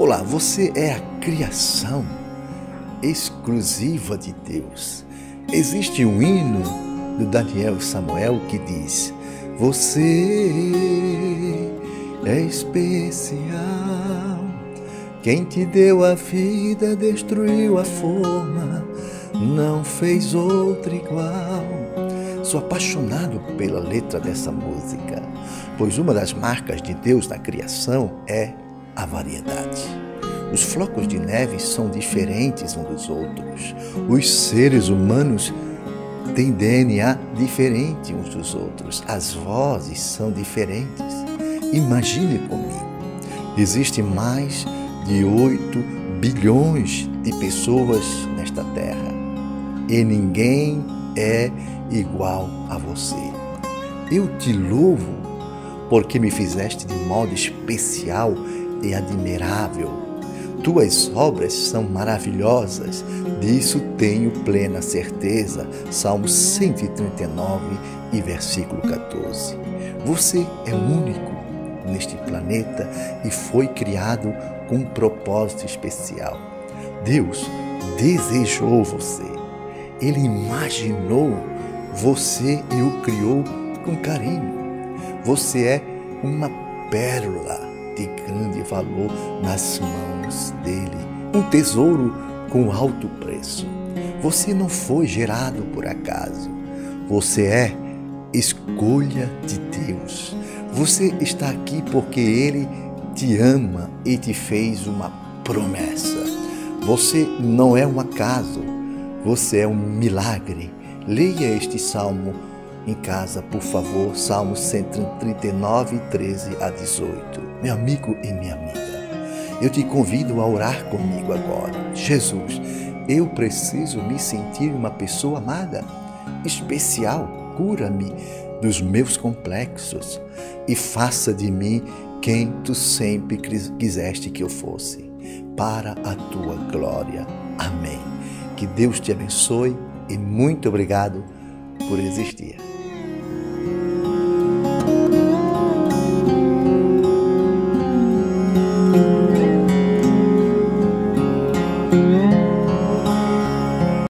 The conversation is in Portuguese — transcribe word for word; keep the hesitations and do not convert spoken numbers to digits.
Olá, você é a criação exclusiva de Deus. Existe um hino do Daniel Samuel que diz: você é especial. Quem te deu a vida destruiu a forma, não fez outra igual. Sou apaixonado pela letra dessa música, pois uma das marcas de Deus na criação é a variedade. Os flocos de neve são diferentes uns dos outros. Os seres humanos têm D N A diferente uns dos outros. As vozes são diferentes. Imagine comigo, existem mais de oito bilhões de pessoas nesta terra e ninguém é igual a você. Eu te louvo porque me fizeste de modo especial e admirável. Tuas obras são maravilhosas, disso tenho plena certeza. Salmo cento e trinta e nove e versículo quatorze. Você é único neste planeta e foi criado com um propósito especial. Deus desejou você, Ele imaginou você e o criou com carinho. Você é uma pérola de grande valor nas mãos dele, um tesouro com alto preço. Você não foi gerado por acaso, você é escolha de Deus. Você está aqui porque Ele te ama e te fez uma promessa. Você não é um acaso, você é um milagre. Leia este salmo em casa, por favor, Salmo cento e trinta e nove, treze a dezoito. Meu amigo e minha amiga, eu te convido a orar comigo agora. Jesus, eu preciso me sentir uma pessoa amada, especial. Cura-me dos meus complexos e faça de mim quem tu sempre quiseste que eu fosse, para a tua glória. Amém. Que Deus te abençoe e muito obrigado por existir.